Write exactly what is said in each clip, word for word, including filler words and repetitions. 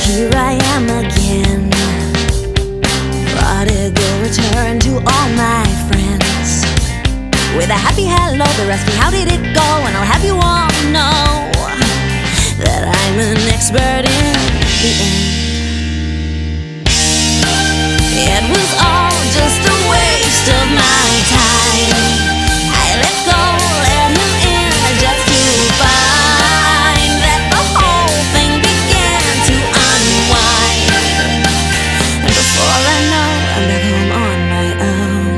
here I am again, prodigal return to all my friends. With a happy hello, the rest me, how did it go? And I'll have you all know that I'm an expert in the end. It was all just a waste of my time. I let go, let him in, just to find that the whole thing began to unwind. And before I know, I'm back home on my own.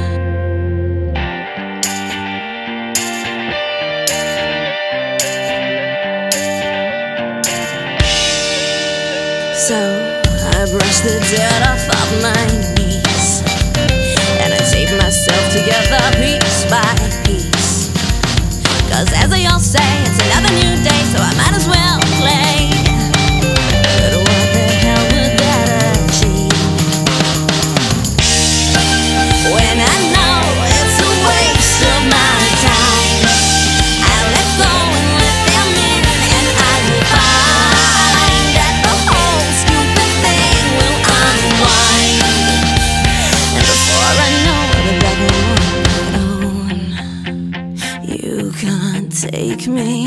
So I brushed the dirt off of my knees, and I taped myself together piece by piece. Cause as they all say, it's another new day, so I might as well play. But what the hell would that achieve, when I know it's a waste of my time? I let go and let them in, and I will find that the whole stupid thing will unwind. And before I know it, I'm back on my own. You can't take me